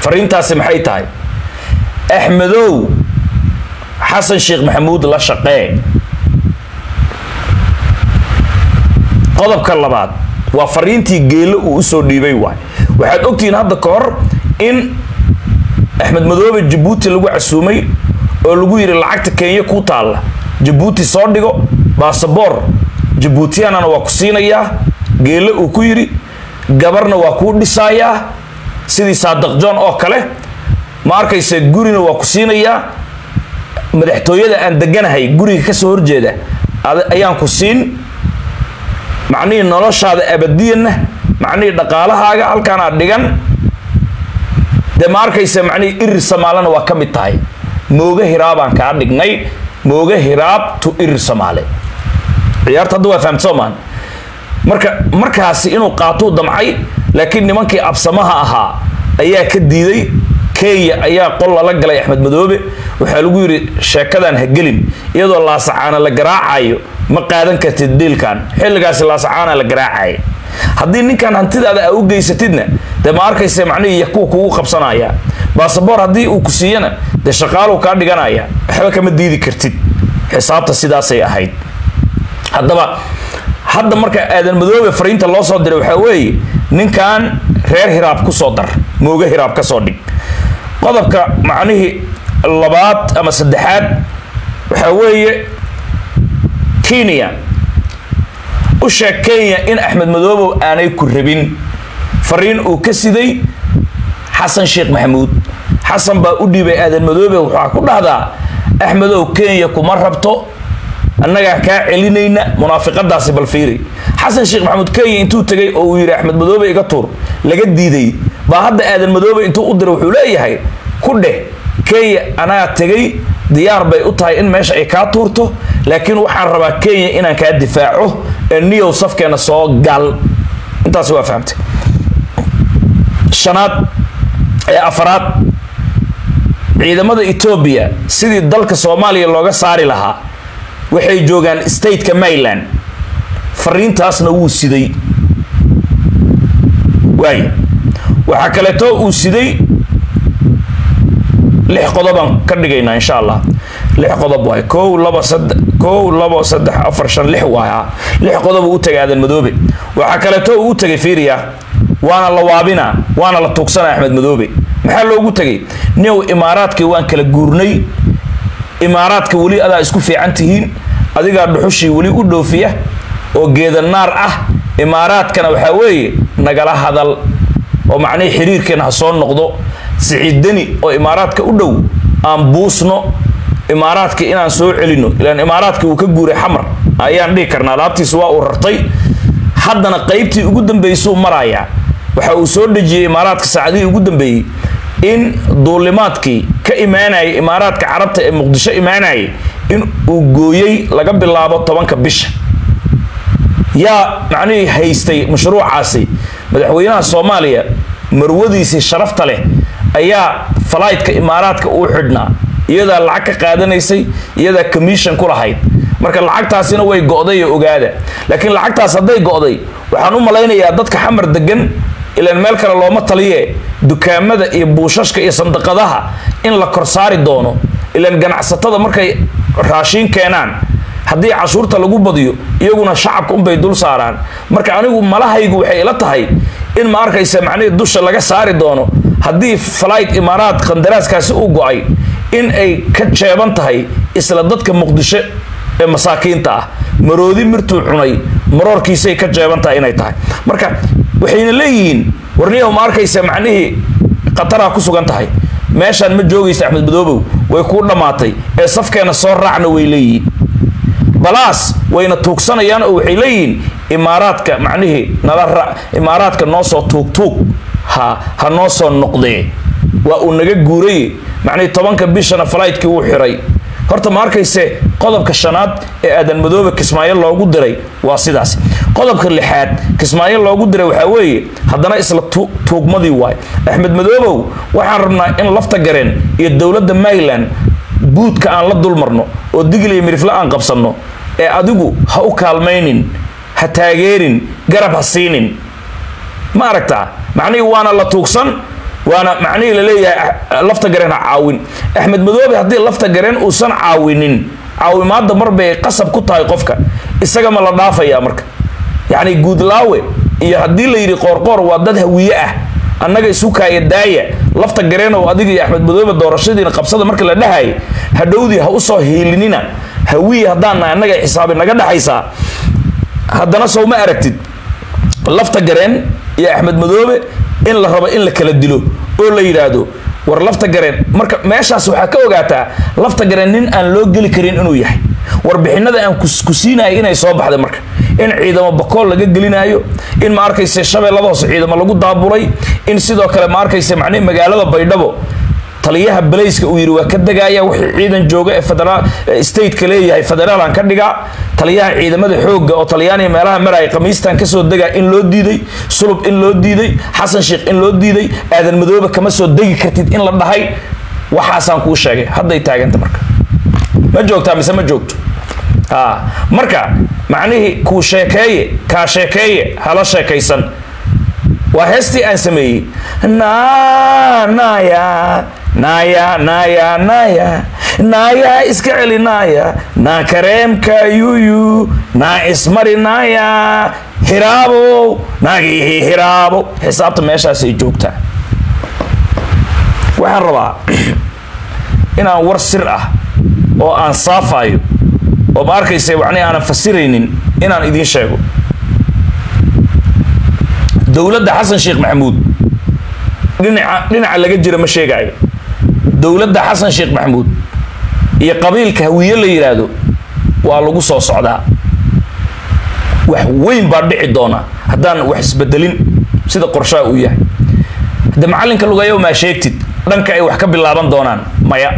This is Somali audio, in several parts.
فرينتاس maxay tahay axmedow xasan sheekh maxamuud la shaqee qodobka labaad waa fariintii geelo uu soo dhiibay waxaad ogtiin hadda ka hor in axmed madoobe Djibouti lagu casuumay oo lagu yiri lacagta Kenya ku taala Djibouti soo dhigo passport Djiboutiana waa ku siinayaa geelo uu ku yiri gabarna waa ku dhisayaa sidii Saadaq John oo kale ma arkaysa gurina waa ku siinayaa madaxtooyada aan deganahay guriga ka soo horjeeda ayaan ku siin macnii noloshaada abadiyana macnii dhaqaalahaaga halkaan aad dhigan de ma arkaysa macnii ir Soomaalina waa ka mid tahay mooga hiraabaan ka dhignay mooga hiraab tu ir Soomaali ciyaarta hadda waa fahamtoomaan markaasi inuu qaato damcay laakiin nimankii absamaha ahaa ayaa ka diiday Kenya ayaa qol la galay Axmed Madoobe waxa lagu yiri sheekadan ha gelin iyadoo la sacaana la garaacayo ma qaadan kartid deelkan xilligaas la sacaana la garaacay hadii ninkan hantidaada u geysatidna de ma arkaysa macnii ku kugu qabsanaya passport hadii uu ku siiyana de shaqaalo ka dhiganaya waxba kama diidi kartid xisaabta sidaas ay ahayd hadda marka aadan Madoobe fariinta loo soo diray waxa weeye ninkan reer hiraab ku soo dar mooga hiraab ka soo dhig qodobka macnihi labaad ama saddexaad waxa weeye Kenya u sheekaya in Axmed Madoobe aanay ku rabin fariin uu ka siday Xasan Sheekh Maxamuud Xasan baa u dhibay aadan Madoobe waxa ku dhahdaa Axmedow Kenya kuma rabto annaga ka celinayna munaafiqadaasi bal fiiri Xasan Sheekh Maxamuud Kenya intuu tagay oo uu yiri Axmed Madoobe iga tuur laga diiday ba hadda aadan Madoobe intuu u diray wuxuu leeyahay ku dheh Kenya anaa tagay diyaar bay u tahay in meesha ay ka tuurto laakiin waxaan rabaa Kenya inaan ka difaaco niyo safkeena soo gal intaas waa fahamtay shanaad afraad ciidamada Ethiopia sidii dalka Soomaaliya looga saari lahaa waxay joogan state-ka Maryland fariintaasna uu siday waxa kale too uu siday 6 qodoban ka dhigayna insha Allah 6 qodob way 1 2 3 4 5 6 waaya 6 qodob uu tagaadan Madoobe waxa kale too uu tagay fiiriya waana la waabina waana la tuugsanaa Axmed Madoobe maxaa loogu tagay new imaaraadkii waan kala guurnay imaaraadka wali adaa isku fiican tihiin adiga dhuxushi wali u dhoofiya oo geeda naar ah imaaraadkana waxa weeye nagala hadal oo macnay xiriirkeena soo noqdo Siciidani oo imaaraadka u dhow aan buusno imaaraadka inaan soo celino ilaan imaaraadka uu ka guuray xamar ayaan dhig karnaa laabtiis waa uu rartay haddana qaybtii ugu dambeysay maraya waxa uu soo dhajiyay imaaraadka saacadii ugu dambeeyay in duulimaadkii ka imaanay imaaraadka carabta ee Muqdisho imaanay in uu gooyay laga bilaabo 10ka bisha yaa macnii haystay mashruucaasi madaxweynaha Soomaaliya marwadiisa sharafta leh ayaa flight-ka imaaraadka uu xidhnaa iyada lacag ka qaadanaysay iyada commission ku lahayd marka lacagtaasina way go'day ogaada laakiin lacagtaas haday go'day waxaan u maleynayaa dadka xamar degan ilaan meel kale looma taliye dukaamada iyo buushashka iyo sandaqadaha in la korsaari doono ilaan ganacsatada markay raashin keenaan haddii cashuurta lagu badiyo iyaguna shacabka un bay dul saaraan marka anigu malahaygu waxay ila tahay in ma arkaysa macnii dusha laga saari doono haddii flight imaaraad qandaraaskaasi uu go'ay in ay ka jeeban tahay isla dadka Muqdisho ee masaakiinta ah maroodi mirtuu cunay maroorkiisay ka jeeban tahay inay tahay marka waxayna leeyihiin warniyo ma arkaysa macnii qatara ku sugan tahay meeshan ma joogaysa Axmed Madoobe way ku dhamaatay ee safkeena soo raacna way leeyihiin balaas wayna tuugsanayaan oo waxay leeyihiin imaaraadka macnii nala imaaraadka noo soo tuug ha noo soo noqdee waa uu naga guuray macnii 10ka bishana flight-kii uu xiray horta ma arkayse qodobka shanaad ee aadan Madoobe Kismaayo loogu diray waa sidaas qodobka lixaad Kismaayo loogu diray waxa weeye haddana isla tuugmadii waay Axmed Madoobe waxaan rabnaa in lafta gareen iyo dawladda Maryland buudka aan la dulmarno oo digil iyo mirifla aan qabsano ee adigu ha u kaalmaynin ha taageerin garab ha siinin ma aragtaa macnii waana la tuugsan وانا معني للي لفت جرين عاون احمد مدوبي هدي لفت جرين وصن عاونين عاون ما دمر بقصب كنت هاي قفك السجا ما لضافة يا مرك يعني جود لاوي يا هدي اللي يري قرقر وضدها وياه أنك سوكا يداية لفت جرين وأديك يا أحمد مدوبي الدورشيدي نقبصة مرك اللي هاي هدودي هوصه هيلنينا هوي هدانا أنك حساب نجد حيسا هدانا سو ما أركتد لفت جرين يا أحمد مدوبي إن الربع إن لك الدلو ولا يرادو ورلفت جرين مرك ماشى سوحة كوجاتا لفت جرينين أن لو جل كرين إنه يحي وربحنا ده أن كسينا إن يصاب هذا مرك إن عيدا ما بقول لك جلنا أيو إن ما أركي الشباب الله بس عيدا ما لقوا ضابوري إن سيدا كلام ما أركي سمعني مجال بيدبو طليها بليس ويروا كده جاية وعيدا جوجا فدرال ستيت كليه هي فدرال عن كده جا طليها عيدا ما حوج أو طلياني مالها مراي قميص تنكسر دجا إن لو دي صلب إن لو دي حسن شيخ إن لو دي هذا المذوبة كمان سو دقي كرتيد إن لبنا هاي وحسن كوش شيء هذا يتاج أنت مركب ما جوك تامس ما جوكت مركب معنيه كوشكاي كاشكاي هلا شكايسن وهستي أنسمي نايا إسكالي نا كريم كيويو نا إسمري نايا هرابو ناجي هرابو حسابت ماشا سيجوكتا waxaan rabaa inaan war sir ah oo aan saafayo oo ma arkaysa wacni aan fasiraynin inaan idin sheego dawladda Xasan Sheekh Maxamuud dhinaca laga jira ma sheegayo dawladda Xasan Sheekh Maxamuud iyo qabiilka hawiye la yiraahdo waa lagu soo socdaa wax weyn baa dhici doona haddaan wax isbedelin sida qorshaha uu yahay hada macalinka lugayo ma sheegtid dhanka ay wax ka bilaaban doonaan maya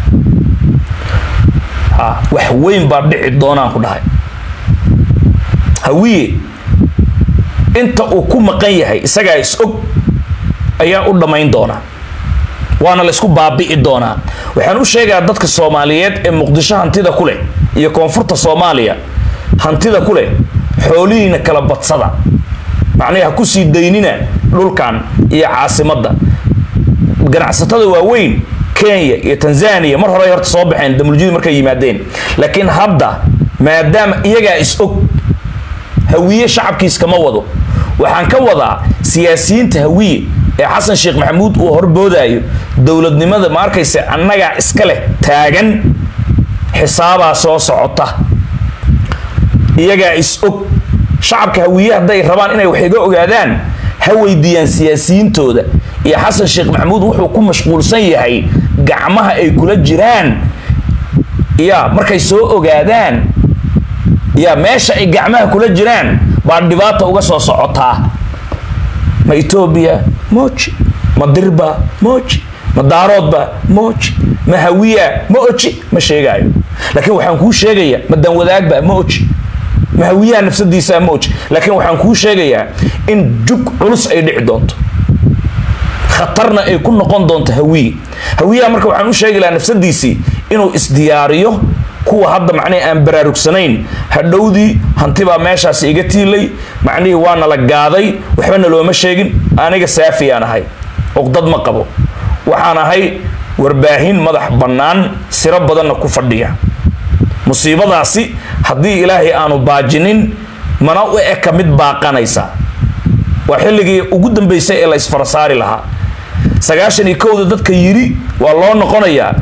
wax weyn baa dhici doonaan ku dhahay hawiye inta uu ku maqan yahay isaga is og ayaa u dhamayn doona waana la isku baabi'i doona waxaan u sheegaa dadka Soomaaliyeed ee Muqdisho hantida ku leh iyo koonfurta Soomaaliya hantida ku leh xoolihiina kala badsada macnaheedu ku sii daynina dhulkan iyo caasimadda ganacsatada waaweyn Kenya iyo Tanzania mar hore horta soo baxeen damuljiid markay yimaadeen laakiin hadda maadaama iyaga is og hawiye shacabkiis kama wado waxaan ka wadaa siyaasiyiinta hawiye ee Xasan Sheekh Maxamuud uu horboodayo dawladnimada ma arkaysa annaga iska leh taagan xisaaba soo socota iyaga is og shacabka hawiye haday rabaan inay wax iga ogaadaan ha weydiiyaan siyaasiyiintooda iyo Xasan Sheekh Maxamuud wuxuu ku mashquulsan yahay gacmaha ay kula jiraan ya markay soo ogaadaan يا ماشي الجماعة كل جيران بعد دباطة وقصة صعطها ما إثيوبيا موج ما دربة موج ما دارودبة موج ما هوية موج ما شيء جاي لكن وحنكون شيء جاي ما دام وذاك بقى موج ما هوية نفس دي سام موج لكن وحنكون شيء جاي إن جوك عرس أي دعدونت خطرنا أي كل نقطة دونت هوية أمريكا وحنكون شيء جاي نفس دي سي إنه إسدياريو kuwa hadda macnay aan baraarugsanayn hadhowdii hantiba meeshaas iga tiilay macnay waana la gaaday waxbana looma sheegin aniga saafiyaan ahay uqdad ma qabo waxaan ahay warbaahin madax banaan siro badan ku fadhiya musiibadaasi hadii ilaahay aanu baajinin mana u eka mid baaqanaysa waa xilligii ugu dambeysay ee la isfarsaari lahaa 91 dadka yiri waa loo noqonayaa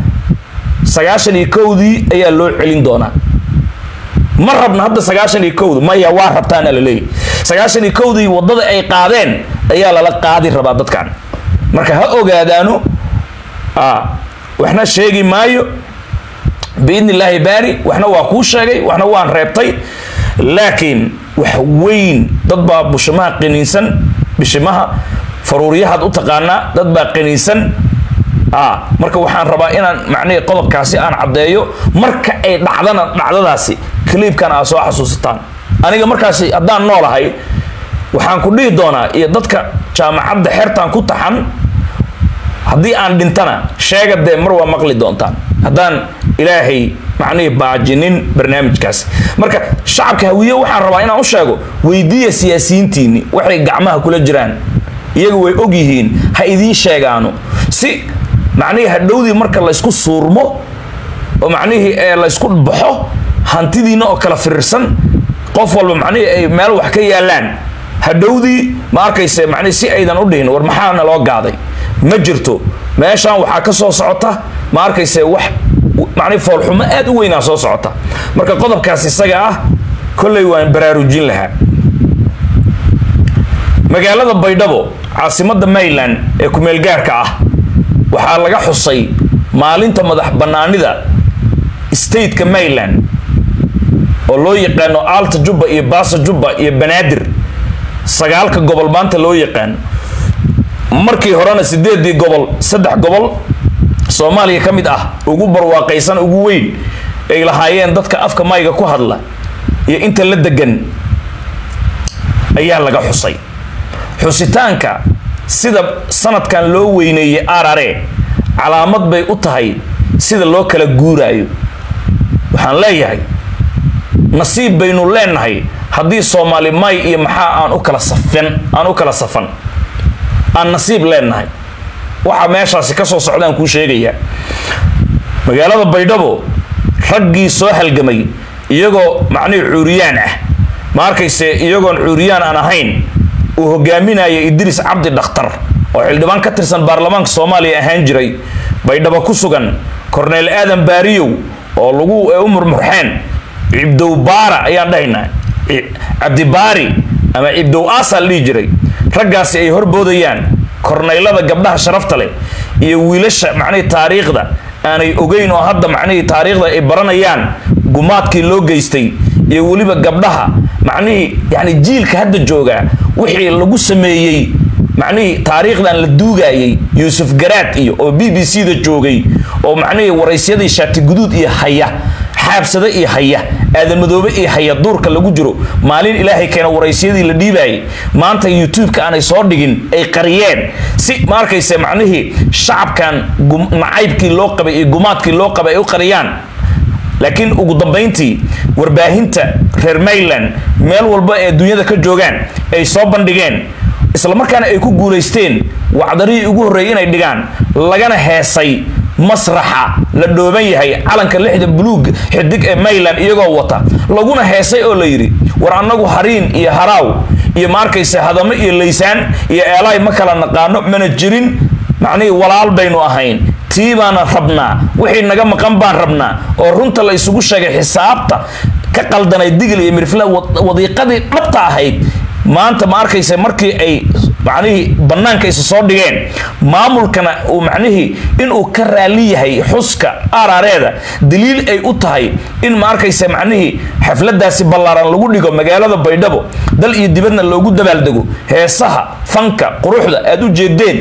91 ayaa loo celin doona ma rabna hadda 91 maya waa rabtaan la leeyahay 91 wadada ay qaadeen ayaa la qaadi rabaa dadkan marka ha ogaadaano waxna sheegi maayo biidni illaahi baari waxna waa ku sheegay waxna waan reebtay laakiin wax weyn dad baa bushimaha qaniinsan bishimaha faruuriyaha u taqaana dad baa qaniinsan marka waxaan rabaa inaan macnaheedu qodobkaasi aan cadeeyo marka ay dhacdadaasi clipkan aan soo xasuustaan aniga markaasi hadaan noolahay waxaan ku dhihi doonaa iyo dadka jaamacadda xertaan ku taxan hadii aan dhintana sheegade mar waa maqli doontaan hadaan ilaahay macnaheedu baajinin barnaamijkaas marka shacabka hawiye waxaan rabaa inaan u sheego weydiiya siyaasiyiintiini waxay gacmaha kula jiraan iyagu way og yihiin ha idiin sheegaano si macnihii hadhowdii marka la isku suurmo oo macnihii la isku baxo hantidiina oo kala firirsan qof walba macnihii ay meel wax ka yaalaan hadhowdii ma arkayse macnihii si aydan u dhihin war maxaana loo gaaday ma jirto meeshaan waxaa ka soo socota ma arkayse wax macnihii foolxumo aad u weynaa soo socota marka qodobkaas isaga ah kolley waan baraarujin lahaa magaalada Baydhabo caasimadda Maryland ee ku meel gaarka ah waxaa laga xusay maalinta madax banaanida state-ka Maryland oo loo yaqaano Alta Juba iyo Baasa Juba iyo Banaadir sagaalka gobol maanta loo yaqaan markii horena 8 gobol 3 gobol Soomaaliya kamid ah ugu barwaaqaysan ugu weyn ay lahaayeen dadka afka mayga ku hadla iyo inta la degan ayaa laga xusay xusitaanka sida sanadkan loo weyneeyay arare calaamad bay u tahay sida loo kala guuraayo waxaan leeyahay nasiib baynu leenahay haddii Soomaali may iyo maxaa aan u kala safan aan nasiib leenahay waxa meeshaasi ka soo socdaan ku sheegaya magaalada Baydhabo raggii soo halgamay iyagoo macnii cuuriyaan ah ma arkayse iyagoon cuuriyaan aan ahayn uu hogaaminaya Idris Cabdi Dhakhtar oo xildhibaan ka tirsan baarlamaanka Soomaaliya ahaan jiray Baydhabo ku sugan Cornel Aadan Baariyow oo lagu umar murxeen Ibdow Baara ayaan dhahaynaa Abdi Baari ama Ibdow Asal li jiray raggaasi ay horboodayaan korneylada gabdhaha sharafta leh iyo wiilasha macnii taariikhda aanay ogeyn oo hadda macnii taariikhda ay baranayaan gumaadkii loo geystay iyo waliba gabdhaha macnii yani jiilka hadda jooga wixii lagu sameeyay macnii taariikhdan la duugayay Yusuf Garaad iyo oo BBC-da joogay oo macnii waraysyadii shaati guduud iyo haya xaabsada iyo haya aadan madoobe iyo haya duurka lagu jiro maalin ilaahay keena waraysyadii la dhiibay maanta YouTube-ka aanay soo dhigin ay qariyeen si ma arkayse macnihii shacabkan nacaybkii loo qabay iyo gumaadkii loo qabay ay u qariyaan laakiin ugu dambeyntii warbaahinta reer Maryland meel walba ee dunyada ka joogaan ay soo bandhigeen isla markaana ay ku guuleysteen wacdarii ugu horeeyay inay dhigaan lagana heesay masraxa la dhooban yahay calanka lixda buluug xidig ee Maryland iyagoo wata laguna heesay oo la yiri war anagu hariin iyo haraaw iyo markayse hadama iyo leysaan iyo eelay ma kala naqaano mana jirin macnii walaal baynu ahayn tiibana rabnaa wixii naga maqan baan rabnaa oo runta la isugu sheegay xisaabta ka qaldanay digil iyo mirfla wadiiqadii dhabta ahayd maanta ma arkayse markii ay macnihii banaanka isu soo dhigeen maamulkana uu macnihii inuu ka raali yahay xuska arareeda daliil ay u tahay in ma arkayse macnihii xafladaasi ballaaran lagu dhigo magaalada Baydhabo dal iyo dibadna loogu dabaaldego heesaha fanka quruxda aad u jeedeen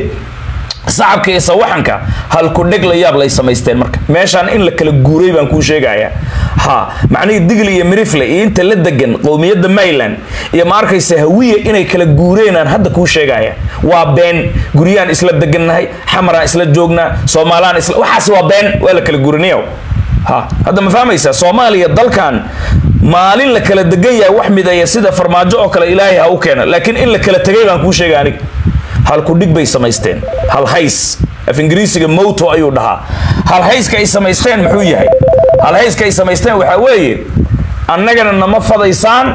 صعبك يسوحنك هل كودك لا ياب لا يسميستين مرك ماشان إن لك الجوري بنكون شيء جاية ها معني الدقل يمرفله أنت لدقن قومية مايلان يا مارك يسهوية إن يكل الجورين أن هذا كون شيء جاية وبين جوريان إسلا دقن هاي حمراء إسلا جوجنا صومالان إسلا وحسوا بين ولا كل جورنيو ها هذا ما فهم يسا صومالي الضل كان مالين لك الدقية وحمد يسيد فرماجو كلا إلهي أو كنا لكن إن لك التجيب بنكون شيء جاني هل كودك بي سمايستين هل هيس في انجليزي موتو ايو دها هل هيس كاي سمايستين محو يحي هل هيس كاي سمايستين waxa weeye annagana nama fadaysaan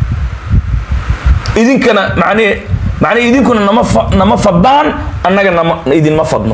idinkana macni idinkuna nama fadaan annagana idin ma fadno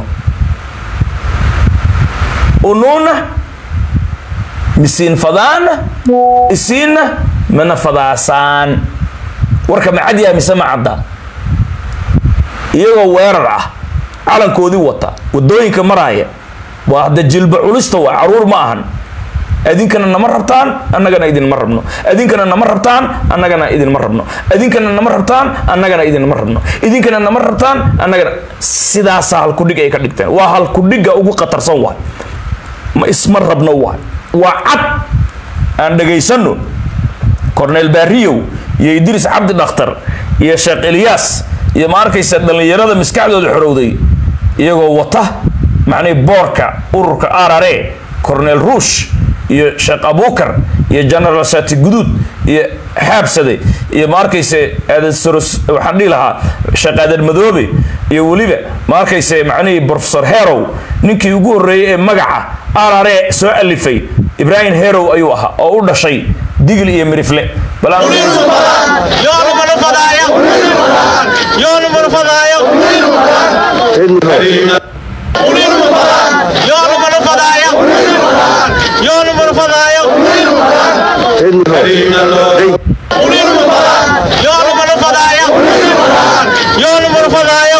ununa misin fadaan isina mana fadaasan warka macadiya misama cadda iyagoo weerar ah calankoodii wata wadooyinka maraya waa hada jilba culista waa caruur ma ahan adinkana nama rabtaan annagana idin ma rabno adinkana nama rabtaan annagana idin ma rabno adinkana nama rabtaan annagana idin ma rabno idinkana nama rabtaan annagana sidaas hal ku dhig ay ka dhigteen waa hal ku dhiga ugu qatarsan waa ma isma rabno waa cad aan dhageysano Cornel Baariyow iyo Idris Cabdi Dhakhtar iyo Sheekh Ilyas iyo markaysa dhalinyarada miskaxdooda xorowday iyagoo wata macnay boorka ururka arare Cornel Rush iyo Sheekh Abubakar iyo general shati gudud iyo xaabsade iyo markayse aadan soros waxaan dhihi lahaa shaqaadan madoobe iyo waliba markayse macnihii professor Herow ninkii ugu horeeyay ee magaca arare soo alifay Ibrahim Herow ayuu ahaa oo u dhashay digil iyo mirifle balaan yoonu marfadaaya yoonu marfadaaya yoonu marfadaaya yoonu marfadaaya yoonu marfadaaya yoonu marfadaaya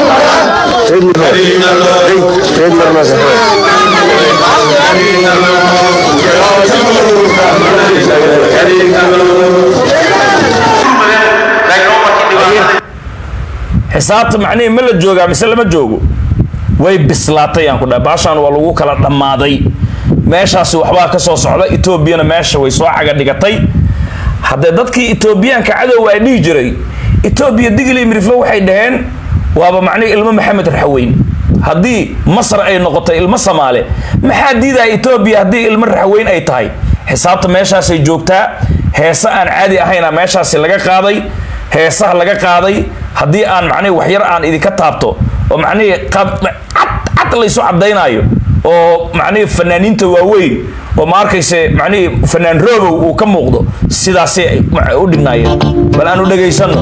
xisaabta macnihii ma la joogaa mise lama joogo way bislaatay aan ku dhahay baashaan waa lagu kala dhammaaday meeshaasi waxbaa ka soo socda Etoobiyana meesha way soo caga dhigatay hadda dadkii Etoobiyaanka cadow ay dhihi jiray Etoobiya digli miriflo waxay dhaheen waaba macnihii ilmo Maxamed Raxweyn haddii Masar ay noqotay ilmo Soomaali maxaa diiday Etoobiya haddii ilmo Raxweyn ay tahay xisaabta meeshaas ay joogtaa heesa aan caadi ahayn meeshaas laga qaaday heesaha laga qaaday haddii aan macnihii wax yar aan idinka taabto oo macnihii cad la isu cadaynayo oo macnihii fanaaniinta waaweyn oo ma arkayse macnihii fanaan Robow uu ka muuqdo sidaas ay u dhignaayeen bal aanu dhageysano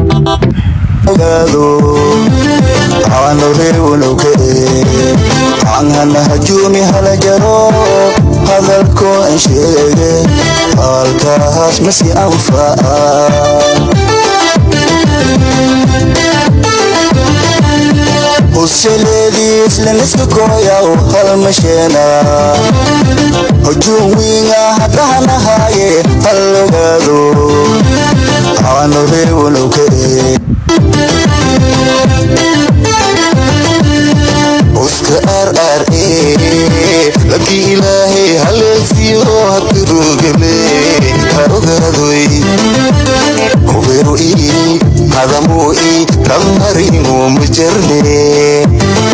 هجومي هلا جرو هذا الكون شيء الكاس مسي أنفا والسلدي سلنسكو يا وهالمشينا هجومي هدانا هاي هالغادو عانو ريولو كي لكي إلهي هل فيه هتروغلي هرغدوي وغيروي هذا موئي كمرين ومجرني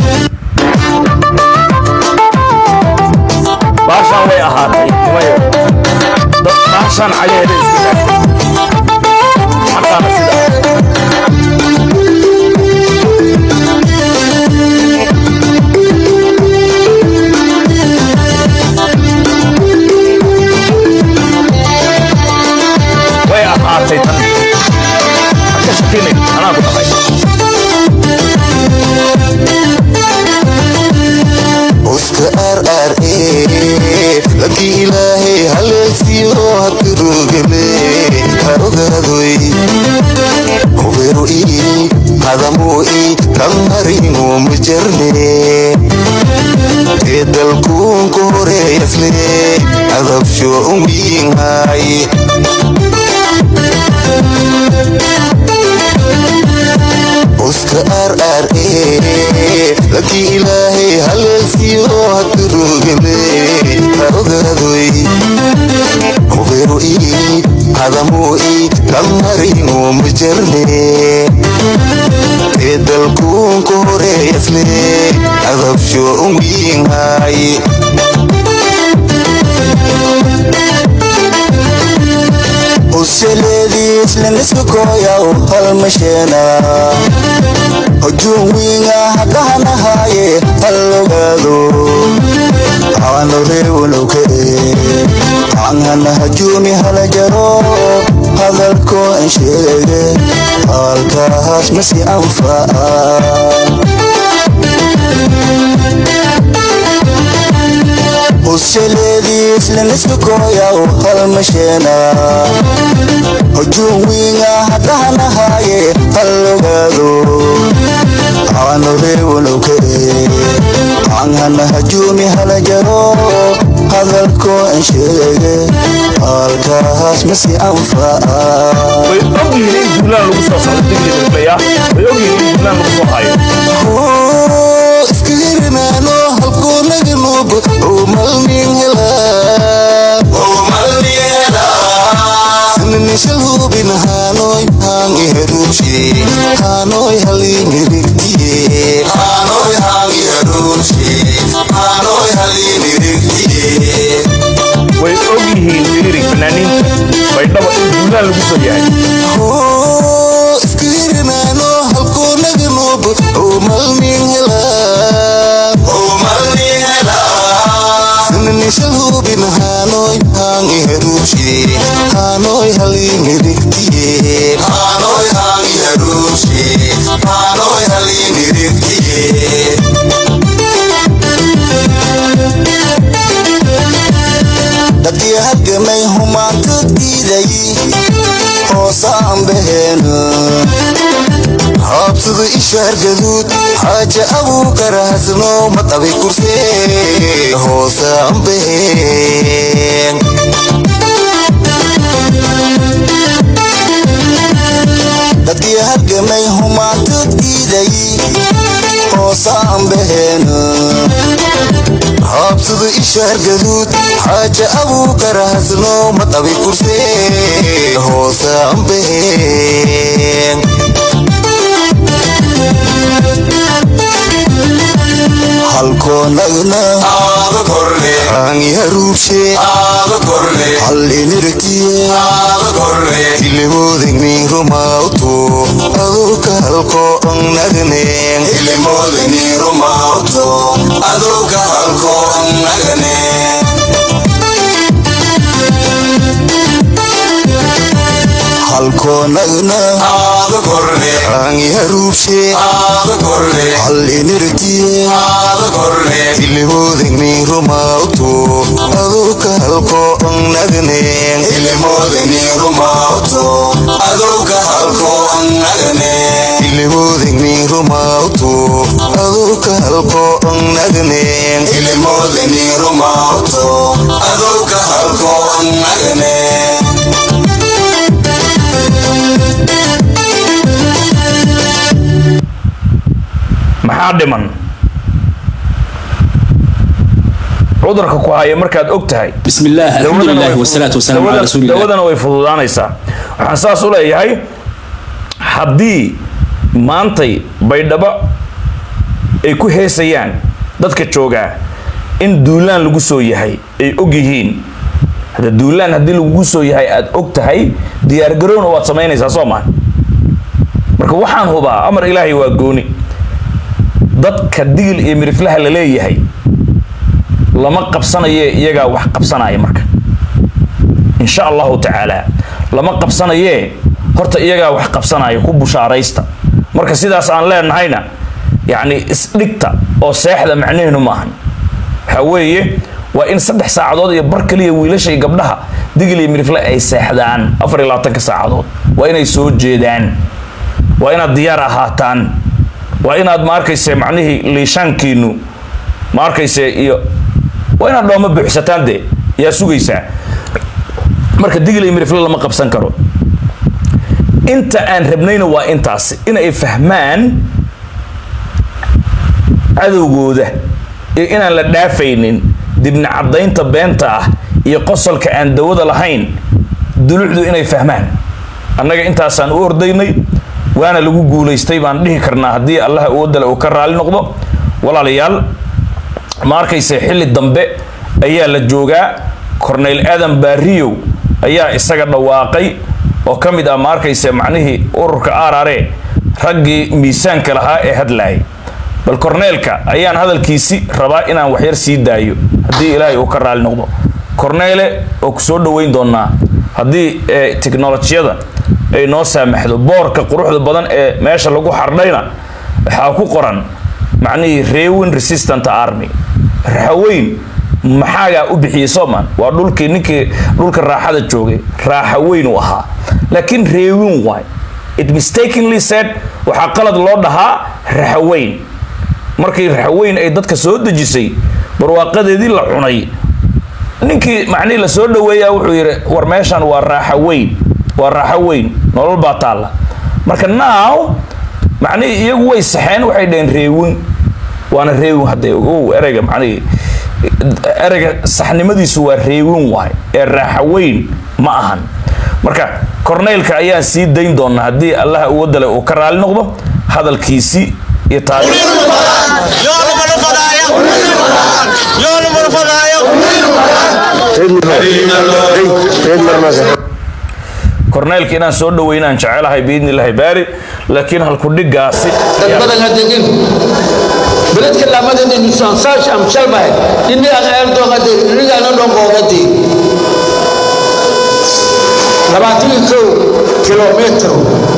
باشان وي أهاتي باشان عليه الإسكتاك حتى نسيدا لكي إلهي هل فيه هتروغلي هرغدوي وغيروي هذا موئي كمرين ومجرني إذا الكون كوري يفلي عذب شو أمين هاي أسكار لكي إلهي هل فيه هتروغلي هرغدوي وغيروي هذا موئي كمرين ومجرني إذا الكون كوري يفلي عذب شو أمين هاي والسلدي سلنسكو يا وهالمشينا هجومي هدانا هاي هالغادو عانو ريولو كي عنها هجومي هلا جرو هذا الكون شيء الكاس مسي أنفا والسلدي سلنسكو يا وهالمشينا هجومي هدانا هاي هالغادو عانو ريولو كي عنها هجومي هلا جرو هذا الكون شيء الكاس مسي أنفا ويقومي جملان لغصة صدقني بالبيع ويقومي جملان لغصة هاي اسكير مانو هالكون نجنوب ومالمين هلا سننشلو بين هانوي هاني هروشي هانوي هالي مريكتي هانوي هاني هروشي هانوي هالي مريكتي ويقومي soo yahay iskirinaano halkuu naga nuugo malnin helaa sinanishal hubin haanoy haan iharuushi haanoy halinirigtiye haanoy haan iharuushi haanoy halinirigtiye dadkii halgamay humaanta diiday hoosaan baheena habsada ishaar gaduud xaaja abuukar hasno maqabay kursee hoosaan baheen dadkii halgamay humaanta diiday hoosaan baheena habsada ishaar gaduud xaaja abuukar hasno maqabay kursee hoosaan baheen halkoo nagna aada korle aangi haruubshe aada korle hallinirtiye aada korle hilimoodegnin rumauto aduka halkoo ang naganeen hilimoodegnin rumauto aduka halkoo ang naganeen halkoo nagna aada korle aangi haruubshe aada korle hallinirtiye aada korle hilimoodegnin rumauto aduka halkoo ang naganeen hilimoodegnin rumauto aduka halkoo ang naganeen hilimoodegnin rumauto aduka halkoo ang naganeen hilimoodegnin rumauto aduka halkoo ang naganeen maxaa dhiman cudurka ku haya markaad og tahay bismillaah alxamdulillaah wasalaatu wasalaamu calaa rasuulillaah dawadana way fududaanaysaa waxaan saas u leeyahay haddii maantay baydhabo ay ku heesayaan dadka joogaa in duulaan lagu soo yahay ay og yihiin hada duulaan haddii lagu soo yahay aad og tahay diyaargarowna waad samaynaysaa soo maa marka waxaan hubaa amar ilaahay waa gooni dadka digil iyo miriflaha la leeyahay lama qabsanaye iyagaa wax qabsanaya marka insha allahu tacaala lama qabsanaye horta iyagaa wax qabsanaya ku bushaaraysta marka sidaas aan leenahayna yacni isdhigta oo seexda macnaheenu maahan waxaa weeye waa in 3 saacadood iyo bar kaliya wiilasha iyo gabdhaha digil iyo mirifle ay seexdaan 24 saacadood waa inay soo jeedaan waa inaad diyaar ahaataan waa inaad ma arkayse macnihii liishaankiinu ma arkayse iyo waa inaad dhooma buuxsataan de yaa sugaysaa marka digil iyo mirifle lama qabsan karo inta aan rabnayna waa intaas inay fahmaan cadowgooda iyo inaan la dhaafaynin dibna cadaynta beenta ah iyo qosolka aan dawada lahayn dulucdu inay fahmaan annaga intaasaan u ordaynay waana lagu guulaystay baan dhihi karnaa haddii allah awoodale uu ka raali noqdo walaalayaal ma arkayse xilli dambe ayaa la joogaa corneyl aadan baariyow ayaa isaga dhawaaqay oo ka mid ah ma arkayse macnihii ururka arare raggii miisaanka lahaa ee hadlaayay bal corneylka ayaan hadalkiisi rabaa inaan waxyar sii daayo haddii ilaahay uu ka raali noqdo corneyle oo ku soo dhaweyn doonaa haddii teknolojiyada ay noo saamaxdo boorka quruxda badan ee meesha lagu xardhayna waxaa ku qoran macnihii reewin resistant army raxaweyn maxaagaa u bixiyey soomaan waa dhulkii ninkii dhulka raaxada joogay raaxaweyn uu ahaa laakiin reewin waay it mistakenly said waxaa qalad loo dhahaa raxaweyn markii raxaweyn ay dadka soo dejisay barwaaqadeedii la cunay ninkii macnihii la soo dhaweeyaa wuxuu yidhi war meeshan waa raaxaweyn waa raaxo weyn nolol baa taalla marka now macnihii iyagu way saxeen waxay dhaheen reewin waana reewin hadday ereyga macnihii ereyga saxnimadiisu waa reewin waay ee raaxo weyn ma ahan marka corneylka ayaan sii dayn doonaa haddii allah awoodale uu ka raali noqdo hadalkiisii iyo korneelka inaan soo dhaweynaan jecelahay biidni illaahi baari laakiin halku dhigaasi badan hadegin beledka lamadeen insan sash am shalbay inni aan eerdo qade rigana dhonqoqati 22 kilometer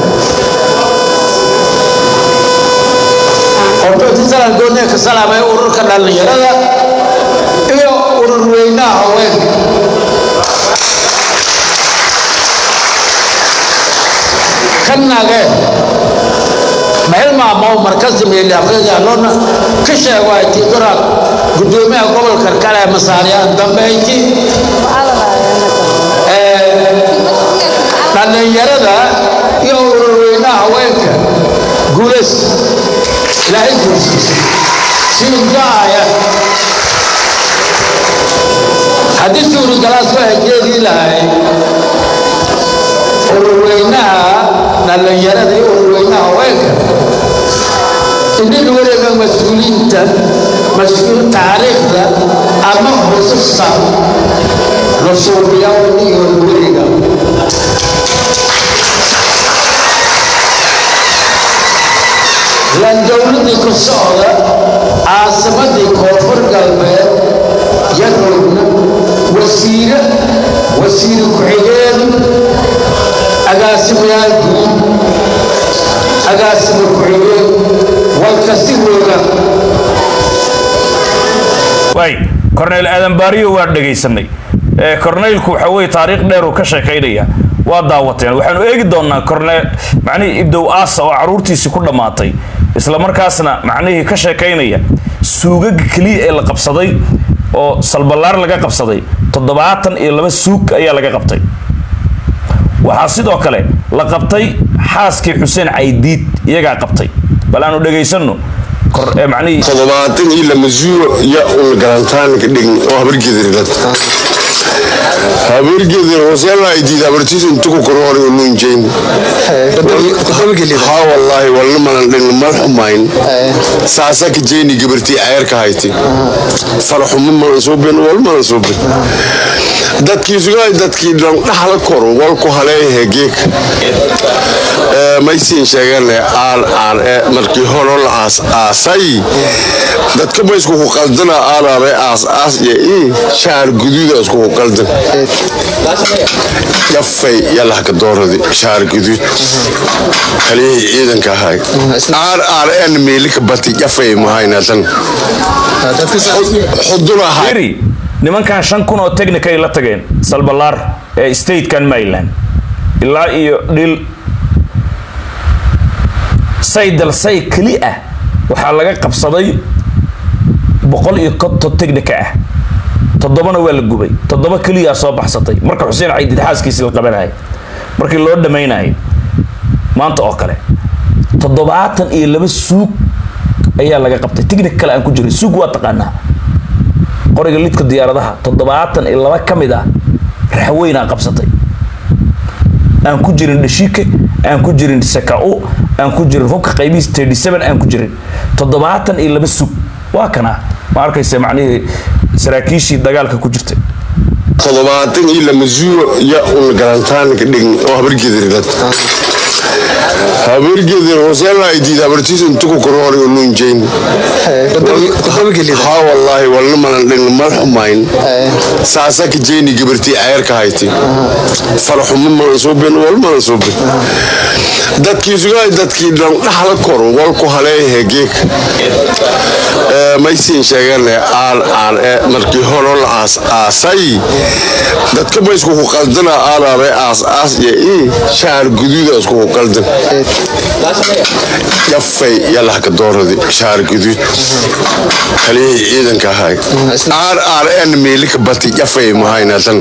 oo tisalan goone ka salaamay ururka dhalinyarada iyo urur weynaha haween kanage meelma ma markas meeli afrika lona ka sheegay tiiqra gudoomiyaha gobolka kale masaariya dambeyti dhalinyarada iyo urur weynaha haweenka guuleys ilaahay guulsiisa siindaaya haddii suuri galaas waa jeedi lahay urur weynaha dhalinyarada iyo urur weynaha haweenka inay weliba mas'uuliyiinta mas'uul taariikhda ama xusuusta rasuuliyaal iyo weliga lan dowladii ku socda caasimadii koonfur galbeed yadowna wasiire ku-xigeen agaasimayaal guud agaasima ku-xigeen walkasi weyna way korneyl aadan baariyo waa dhagaysanay korneylku waxa weeye taariikh dheer uu ka sheekaynaya waa daawateen waxaanu eegi doonaa korneyl macnihii ibdow aasa oo caruurtiisii ku dhammaatay isla markaasna macnihii ka sheekaynaya suugaga keliya ee la qabsaday oo salbalaar laga qabsaday 72 suug ayaa laga qabtay waxaa sidoo kale la qabtay xaaskii xuseen caydiid iyagaa qabtay bal aanu dhageysano macnihii 72 masuul ya ul garantaan ka dhigin oo habargeedirad حسين عيديد أبرتيس انتو كروري ونونجين ها والله والله ما الحماين ساسك جيني قبرتي عيرك هايتي فرحوا من منصوبين والمنصوبين dadkii sugaay dadkii dhaxal kor walku haleeyay geek maysiin sheeganay aan markii hore la aasay dadka ma isku qaldana aarabe aas iyo shaar guduud isku qaldan yafay yalla ka dooradi shaar guduud kaliya ciidanka hay aan meelika bati yafay ma haynatan xudura hay nimankan 5,000 oo technical la tageen salbalaar ee state kan Maryland ilaa iyo dhil saydal say kali ah waxa laga qabsaday 100 technical ah 7 waa la gubay 7 kaliya soo baxsatay marka Xuseen Caydiid xaaskiisa la qabanay markii loo dhameynay maanta oo kale 72 suug ayaa laga qabtay technical aan ku jiray suug waa taqaanaa qoriga lidka diyaaradaha 72 kamid ah raxweyna qabsatay aan ku jirin dhashike aan ku jirin sakao aan ku jirin hubka qaybiis 37 aan ku jirin 72 sug waa kana ma arkaysa macnaheedu saraakiishii dagaalka ku jirtay 72 masuul ya ul garantaan ka dhigin oo habargeedirad حسين عيديد أبرتيس انتو كروري ونونجين ها والله والله ما الحماين ساسك جيني قبرتي عيرك هايتي فرحوا من منصوبين والمنصوبين dadkii sugaay dadkii dhaxal kor walku haleeyay geek maysiin sheeganay aan markii hore la aasay dadka ma isku qaldana aarabe aas iyo shaar guduud isku qaldan yafay yalla ka dooradi shaar guduud kaliya ciidanka hay aan meelika bati yafay ma haynatan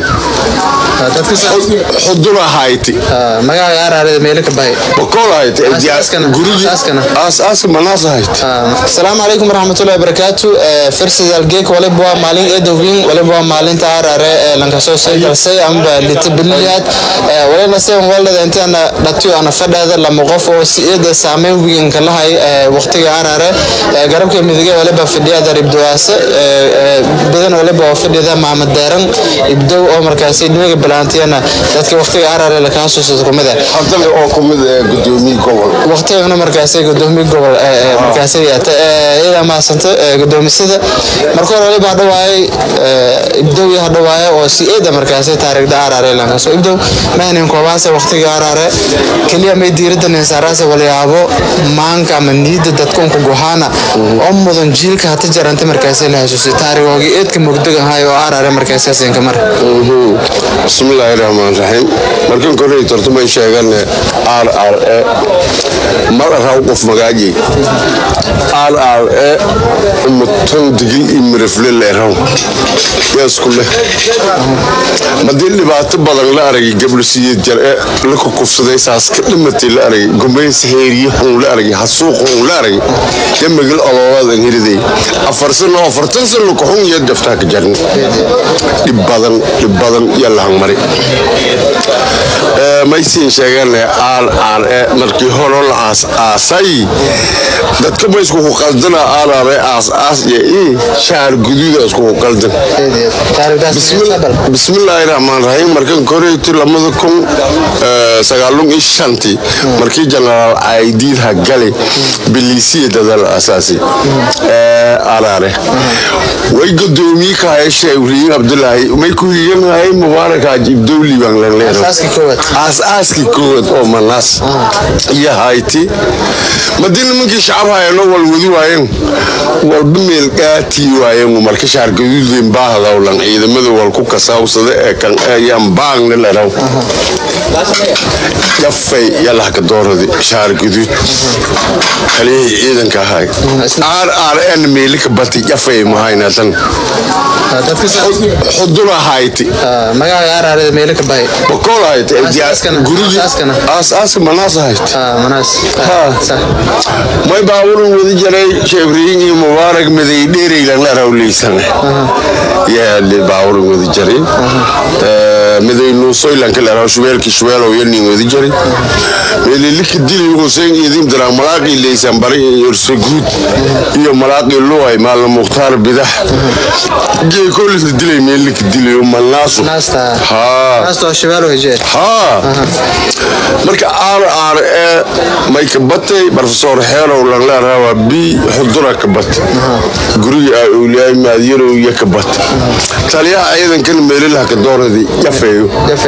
xudura hayti magaca aaraade meelika bay وكل هاي أساسكنا أساس مناص هاي السلام عليكم ورحمة الله وبركاته وبركاته فرصة الجيك ولا بوا مالين إدوين ولا بوا مالين تعرى لانكسو سيد سي أم لتبنيات ولا نسيم ولا أنت أنا نتيو أنا فدا هذا لما غفوا سيد سامي وين كله هاي وقتي عرى جرب كم يدقي ولا بفدي هذا يبدواسه بدن ولا بوفدي هذا مع مدارن يبدو عمر كاسي دمي بلانتي أنا ذاتك وقتي عرى لكان سوسة كمدة حتى لو كمدة قدومي قبل وقتي أنا مركزي قدومي قبل مركزي إذا ما سنت قدومي سيد مركور ولا بعد واي يبدو هذا واي أو سيد مركزي تاريخ ده عرى لنا سو يبدو ما هني كواسة وقتي عرى كليا ميدير دنيا ساراسة ولا يابو مان كمنيد دتكون كجوهانا أمودن جيل كهتجر أنت مركزي له سوسة تاريخ وجي إد كمقدر هاي وعرى مركزي سين كمر بسم الله الرحمن الرحيم مركن كوري ترتمي شيئا RRA مرة راوقف مجاجي RRA متن دقيق مرفل الإيران يس كله مدين اللي بعتبر لا أرجع قبل سيد جرء لكو كفصة ساس كلمة لا أرجع قمبين سهيري هم لا أرجع حسوق هم لا أرجع يوم يقول الله هذا هيردي أفرسنا أفرتنسل لكو هم يدفتك جرن لبادن يلا هم مري ما يصير شيئا RRA markii hore la aasay dadka ma isku qaldana RRA aas iyo shaar guduud isku qaldan bismillaahir rahmaanir rahiim markan koreeyay lamada kun sagaalun ishanti markii general ID ha galay bilisiya dadal asaasi RRA way gudoomiye ka hayay Ibrahim Abdullahi may ku yimaay Mubarak Ajib Dawli baan la leeyahay asaski kood oo manas يا هايتي مدينة منك شعبها ينوال وذو هايين والبميل قاتي وهايين ومالك شعر قدود ذين باهدا ولن إذا مذو والكوكا ساوسة كان أيام باغن للراو يفاي يلا حق الدور دي شعر قدود خليه إذن كهاي RRN ميلك باتي يفاي مهاينة تن حضورها هايتي ما RRN ميلك باي بقول هايتي أساس مناس هايت مناس صح ما يباورون وذي جري شبريني مبارك مذي ديري لنا رولي سنة يا اللي باورون وذي جري مذي نوصي لك لنا شوال كشوال ويني وذي جري اللي لك الدين حسين يديم درا ملاقي اللي سنبري يرسجود يوم ملاقي اللوعي مع المختار بدح جي كل الدين ملك الدين يوم الناس ناس شوال وهجي marka RRA may ka batay professor Hero la rawa bi xudura ka batay guriga ay uliyay maadiyro iyo ka batay taliya aydan kan meelaha ka dooradii yafeeyo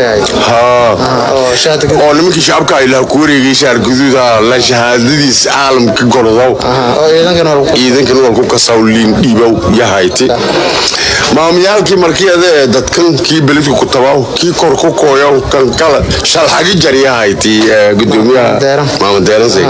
oo nimanka shacabka ay la ku wareegay shaar guduuda la shahaadadiis caalamka gordow iidankan wal ku kasawliin dhiibow yahayti maamyaalkii markii dadkan kii beledku ku tabaw kii kor ku kooyo kan kala shal xagi jariyahayti gudoomiyaha maamad deeranay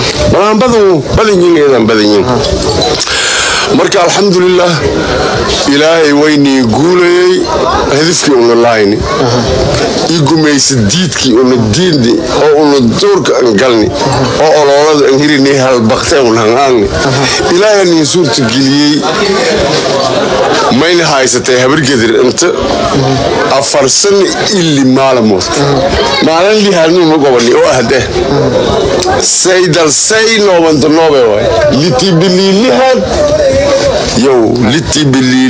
badan marka alxamdulillah ilaahay wayni guulayay hadafkii uu laayni igumaysid diidkii uu diindi oo uu doorka galni oo ololada hirinay hal baqtay uu hangaan ilaahay ni suurta geliyay mayna haysatay habar gadir inta afarsan illi maalmood maalin li halnu ma gobani oo ahde saydal sayno wanto noobe way litibililihan يو لتي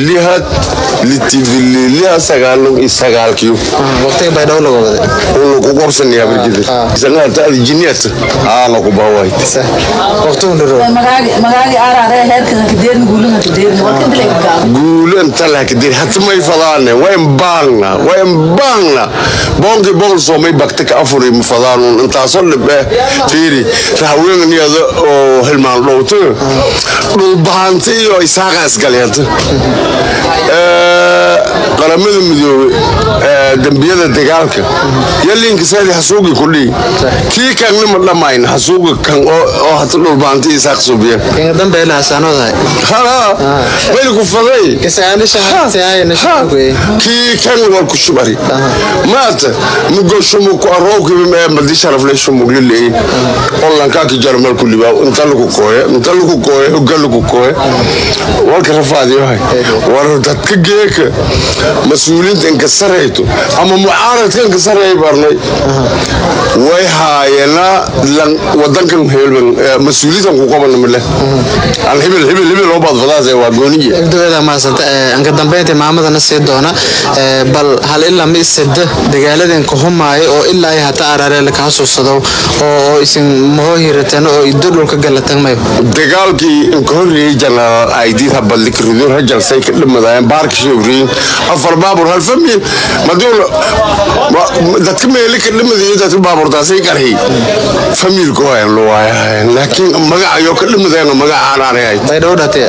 بالليلها سجالهم يسجالكيو وقتك بيدور لقوله ولو كقرصن يا برجدي زمان تأذي جنيات أنا كباوي وقتهم درو مغالي أرى هيك كدير نقولنا كدير وقت بليك قول أنت لا كدير حتى ما يفضلنا وين باننا بونجي بونسو ما يبكتك أفوري مفضلون أنت أصل به فيري راوين يا ذا هالمان لوتو بانتي ويساق أسقليات qaramada midoobe dambiyada dagaalka yalinka saadi hasuuqi kudhi kii kan nima dhamayn hasuuqi kan oo hata dhulbaanti isaaq suubiya in dambe la sanooday hala meel ku faday kasaani shahaatay nashuqay kii kan wal ku shubari maata mugo shumu ku arooki madi sharaf le shumu lilay wallan ka ki jarmal kulli ba inta lagu kooye hogal lagu kooye walka rafaadi yahay war dadka geeka mas'uuliyiinta in ka sareyto ama mucaaradka in ka sareey barnay way haayana lan wadankan heelban mas'uuliyiinta ku qaban ma leh al hibil oo baad fadaas waa gooniye dawladda ma santa an ka dambeeyay maamadana sii doona bal hal illa ma isad dagaaladeen ku humaayo oo ilaa ay hata arare la ka soo sado oo isin moohiratan oo idulka galatan may dagaalkii in ka horreeyay janaal ID habal likrido rajal say ka dhimadayeen baarka shawriin afar baabur hal famil maduul dadka meel ka dhimadayeen dadka baaburtaasay qarxi famil ko ay loo waayay laakiin magacayo ka dhimadayeen magaca aanay bay dhowdatay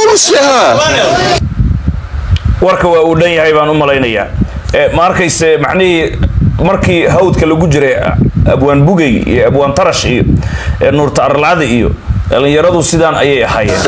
warka waa uu dhan yahay baan u malaynayaa ma arkayse macnihii markii hawdka lagu jiray abwaan bugay iyo abwaan tarash iyo nuurta arlacada iyo dhalinyaradu sidaan ayay ahaayeen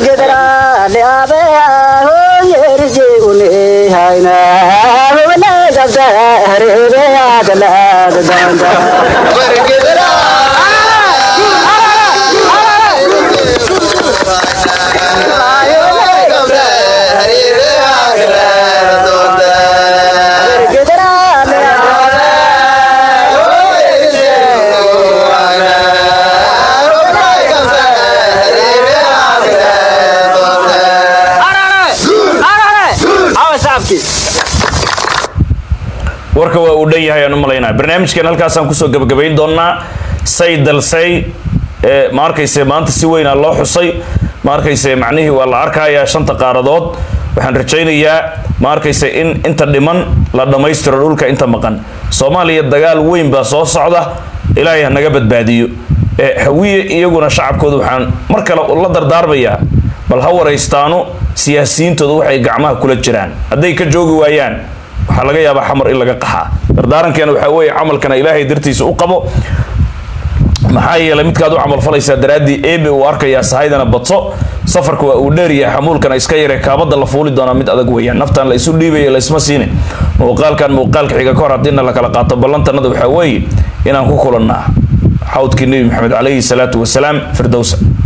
warka waa uu dhan yahay aan u malaynaa barnaamijkan halkaasaan kusoo gabagabayn doonaa say dalsay ma arkayse maanta si weyn loo xusay ma arkayse macnihii waa la arkayaa shanta qaaradood waxaan rajaynayaa ma arkayse in inta dhiman la dhamaystiro dhulka inta maqan Soomaaliya dagaal weyn baa soo socda ilaahay ha naga badbaadiyo hawiye iyaguna shacabkooda waxaan mar kale la dardaarmayaa bal ha waraystaano siyaasiyiintooda waxay gacmaha kula jiraan hadday ka joogi waayaan waxa laga yaabaa xamar in laga qaxaa dardaarankeena waxa weeye camalkana ilaahay dartiisa u qabo maxaa yeelay midkaad u camal falaysaa daraadii eebe uu arkayaa sahaydana badso safarku waa uu dheer yahay xamuulkana iska yaree kaabada la fuuli doona mid adag weeyaan naftan la isu dhiibay la isma siinin muuqaalka xiga ka hor hadina la kala qaato ballantanada waxa weeye inaan ku kulannaa xawdkii nabi maxamed calayhi salaatu wasalaam firdawsa